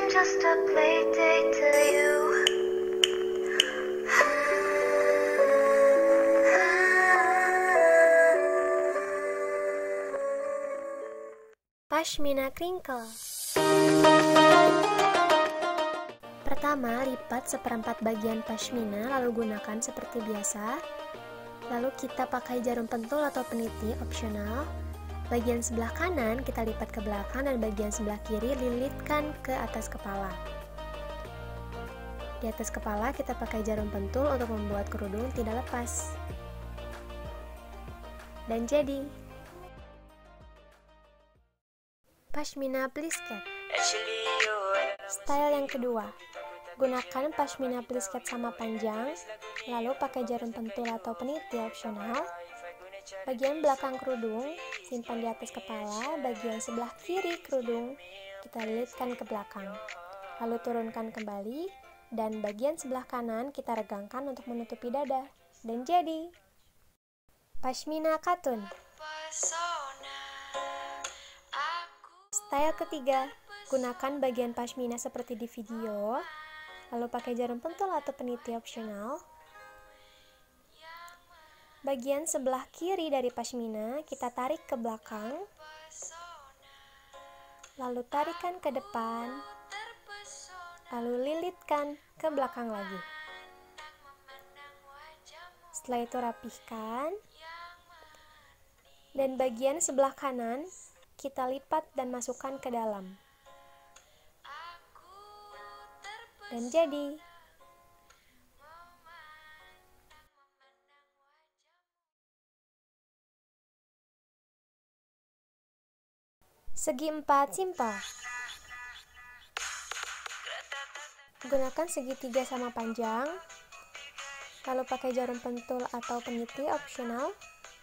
just a play date to you. Pashmina crinkle. Pertama, lipat seperempat bagian pashmina lalu gunakan seperti biasa. Lalu kita pakai jarum pentul atau peniti opsional. Bagian sebelah kanan kita lipat ke belakang dan bagian sebelah kiri lilitkan ke atas kepala. Di atas kepala kita pakai jarum pentul untuk membuat kerudung tidak lepas. Dan jadi Pashmina plisket. Style yang kedua, gunakan pashmina plisket sama panjang, lalu pakai jarum pentul atau peniti opsional. Bagian belakang kerudung simpan di atas kepala, bagian sebelah kiri kerudung kita lilitkan ke belakang. Lalu turunkan kembali, dan bagian sebelah kanan kita regangkan untuk menutupi dada. Dan jadi Pashmina katun. Style ketiga, gunakan bagian pashmina seperti di video, lalu pakai jarum pentul atau peniti opsional. Bagian sebelah kiri dari pashmina kita tarik ke belakang, lalu tarikan ke depan, lalu lilitkan ke belakang lagi. Setelah itu rapihkan, dan bagian sebelah kanan kita lipat dan masukkan ke dalam. Dan jadi segi empat simpel. Gunakan segitiga sama panjang, lalu pakai jarum pentul atau peniti opsional.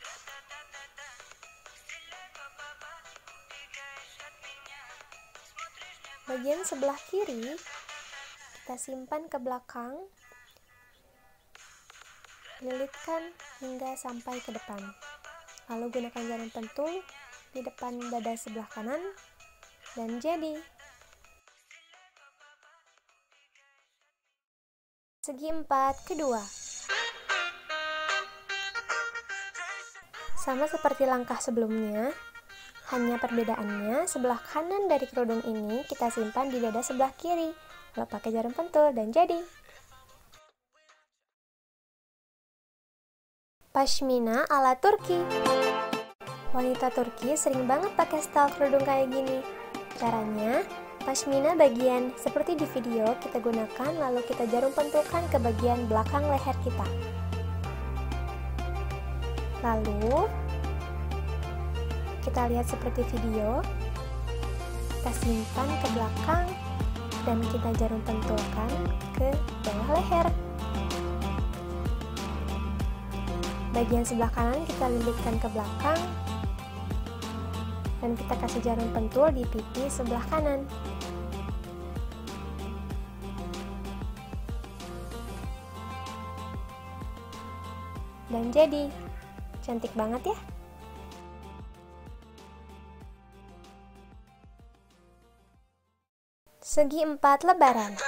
Bagian sebelah kiri kita simpan ke belakang, lilitkan hingga sampai ke depan. Lalu gunakan jarum pentul di depan dada sebelah kanan, dan jadi segi empat kedua. Sama seperti langkah sebelumnya, hanya perbedaannya sebelah kanan dari kerudung ini kita simpan di dada sebelah kiri, lalu pakai jarum pentul, dan jadi Pashmina ala Turki. Wanita Turki sering banget pakai style kerudung kayak gini. Caranya, pashmina bagian seperti di video kita gunakan, lalu kita jarum pentulkan ke bagian belakang leher kita. Lalu kita lihat seperti video, kita simpan ke belakang dan kita jarum pentulkan ke bawah leher. Bagian sebelah kanan kita lilitkan ke belakang, dan kita kasih jarum pentul di pipi sebelah kanan. Dan jadi cantik banget ya. Segi empat lebaran.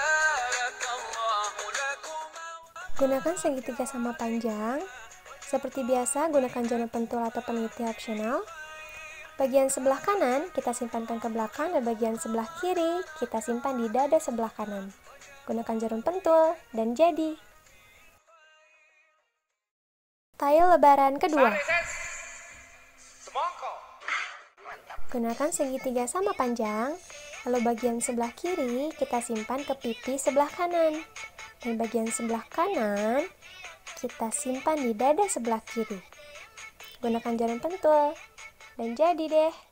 Gunakan segitiga sama panjang. Seperti biasa, gunakan jarum pentul atau peniti opsional. Bagian sebelah kanan kita simpankan ke belakang, dan bagian sebelah kiri kita simpan di dada sebelah kanan. Gunakan jarum pentul, dan jadi style lebaran kedua. Gunakan segitiga sama panjang, lalu bagian sebelah kiri kita simpan ke pipi sebelah kanan, dan bagian sebelah kanan kita simpan di dada sebelah kiri. Gunakan jarum pentul, dan jadi deh